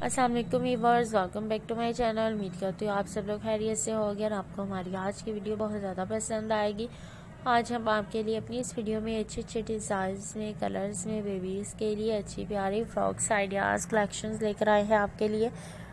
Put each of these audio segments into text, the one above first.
अस्सलाम वालेकुम viewers, welcome back to my channel. उम्मीद करती हूँ आप सब लोग खैरियत से होंगे और आपको हमारी आज की वीडियो बहुत ज़्यादा पसंद आएगी। आज हम आपके लिए अपनी इस वीडियो में अच्छे अच्छे डिज़ाइंस में, कलर्स में, बेबीज़ के लिए अच्छी प्यारी फ्रॉक्स आइडियाज़ कलेक्शंस लेकर आए हैं आपके लिए।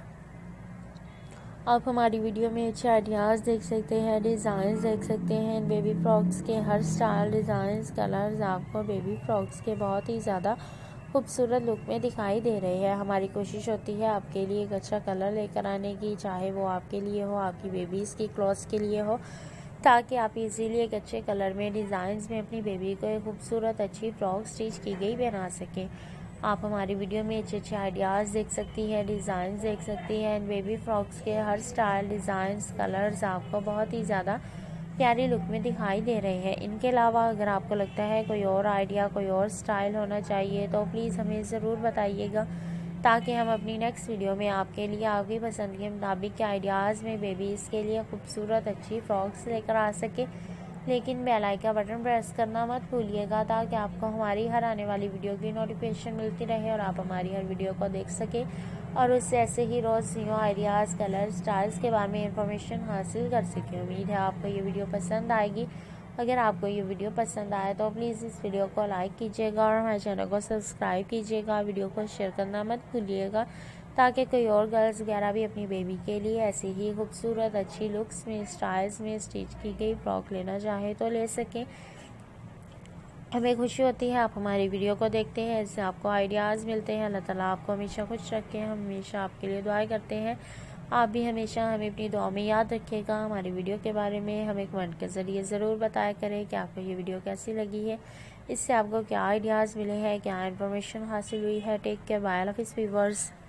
आप हमारी वीडियो में अच्छे आइडियाज़ देख सकते हैं, डिज़ाइंस देख सकते हैं। बेबी फ्रॉक्स के हर स्टाइल, डिज़ाइंस, कलर्स आपको बेबी फ्रॉक्स के बहुत ही ज़्यादा खूबसूरत लुक में दिखाई दे रहे हैं। हमारी कोशिश होती है आपके लिए एक अच्छा कलर लेकर आने की, चाहे वो आपके लिए हो, आपकी बेबीज़ की क्लॉथ्स के लिए हो, ताकि आप इजीली एक अच्छे कलर में, डिज़ाइंस में अपनी बेबी को एक खूबसूरत अच्छी फ्रॉक स्टिच की गई बना सकें। आप हमारी वीडियो में अच्छे अच्छे आइडियाज़ देख सकती हैं, डिज़ाइंस देख सकती हैं। बेबी फ्रॉक्स के हर स्टाइल, डिज़ाइंस, कलर्स आपको बहुत ही ज़्यादा प्यारी लुक में दिखाई दे रहे हैं। इनके अलावा अगर आपको लगता है कोई और आइडिया, कोई और स्टाइल होना चाहिए तो प्लीज़ हमें ज़रूर बताइएगा, ताकि हम अपनी नेक्स्ट वीडियो में आपके लिए आपकी पसंद के मुताबिक के आइडियाज़ में बेबीज़ के लिए खूबसूरत अच्छी फ्रॉक्स लेकर आ सके। लेकिन बेल आइकन का बटन प्रेस करना मत भूलिएगा, ताकि आपको हमारी हर आने वाली वीडियो की नोटिफिकेशन मिलती रहे और आप हमारी हर वीडियो को देख सकें और उससे ऐसे ही रोज़ न्यू आइडियाज़, कलर, स्टाइल्स के बारे में इंफॉर्मेशन हासिल कर सकें। उम्मीद है आपको ये वीडियो पसंद आएगी। अगर आपको ये वीडियो पसंद आए तो प्लीज़ इस वीडियो को लाइक कीजिएगा और हमारे चैनल को सब्सक्राइब कीजिएगा। वीडियो को शेयर करना मत भूलिएगा, ताकि कोई और गर्ल्स वगैरह भी अपनी बेबी के लिए ऐसी ही खूबसूरत अच्छी लुक्स में, स्टाइल्स में स्टिच की गई फ्रॉक लेना चाहे तो ले सकें। हमें खुशी होती है आप हमारी वीडियो को देखते हैं, इससे आपको आइडियाज़ मिलते हैं। अल्लाह ताला आपको हमेशा खुश रखें। हम हमेशा आपके लिए दुआएं करते हैं। आप भी हमेशा हमें अपनी दुआ में याद रखिएगा। हमारी वीडियो के बारे में हमें कमेंट के ज़रिए ज़रूर बताया करें कि आपको ये वीडियो कैसी लगी है, इससे आपको क्या आइडियाज़ मिले हैं, क्या इन्फॉर्मेशन हासिल हुई है। टेक केयर, बाय, अल्लाह हाफ़िज़ व्यूअर्स।